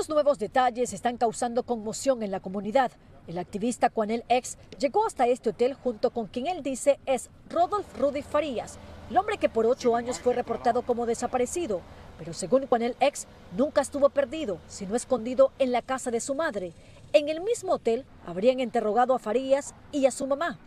Estos nuevos detalles están causando conmoción en la comunidad. El activista Juanel X llegó hasta este hotel junto con quien él dice es Rodolf Rudy Farías, el hombre que por 8 años fue reportado como desaparecido. Pero según Juanel X, nunca estuvo perdido, sino escondido en la casa de su madre. En el mismo hotel habrían interrogado a Farías y a su mamá.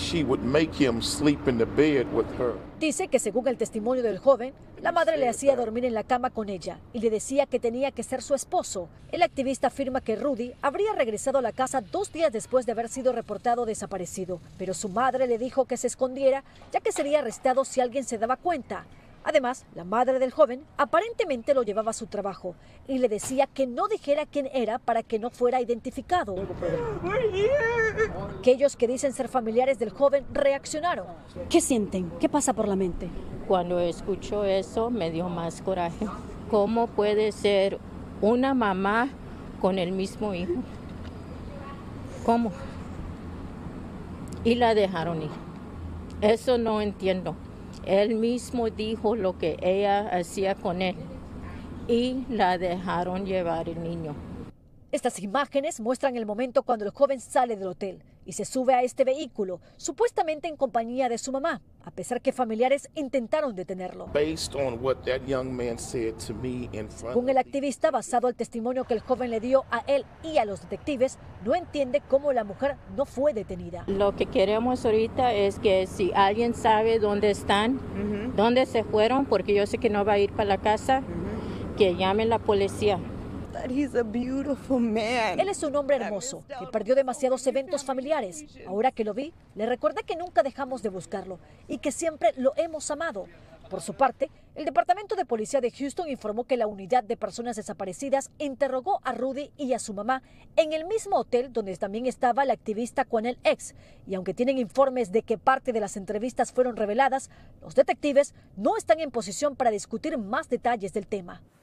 Dice que según el testimonio del joven, la madre le hacía dormir en la cama con ella y le decía que tenía que ser su esposo. El activista afirma que Rudy habría regresado a la casa 2 días después de haber sido reportado desaparecido, pero su madre le dijo que se escondiera ya que sería arrestado si alguien se daba cuenta. Además, la madre del joven aparentemente lo llevaba a su trabajo y le decía que no dijera quién era para que no fuera identificado. Aquellos que dicen ser familiares del joven reaccionaron. ¿Qué sienten? ¿Qué pasa por la mente? Cuando escucho eso me dio más coraje. ¿Cómo puede ser una mamá con el mismo hijo? ¿Cómo? Y la dejaron ir. Eso no entiendo. Él mismo dijo lo que ella hacía con él y la dejaron llevar el niño. Estas imágenes muestran el momento cuando el joven sale del hotel y se sube a este vehículo, supuestamente en compañía de su mamá, a pesar que familiares intentaron detenerlo. Según el activista, basado al testimonio que el joven le dio a él y a los detectives, no entiende cómo la mujer no fue detenida. Lo que queremos ahorita es que si alguien sabe dónde están, dónde se fueron, porque yo sé que no va a ir para la casa, que llame la policía. Él es un hombre hermoso que perdió demasiados eventos familiares. Ahora que lo vi, le recordé que nunca dejamos de buscarlo y que siempre lo hemos amado. Por su parte, el Departamento de Policía de Houston informó que la unidad de personas desaparecidas interrogó a Rudy y a su mamá en el mismo hotel donde también estaba el activista Juanel X. Y aunque tienen informes de que parte de las entrevistas fueron reveladas, los detectives no están en posición para discutir más detalles del tema.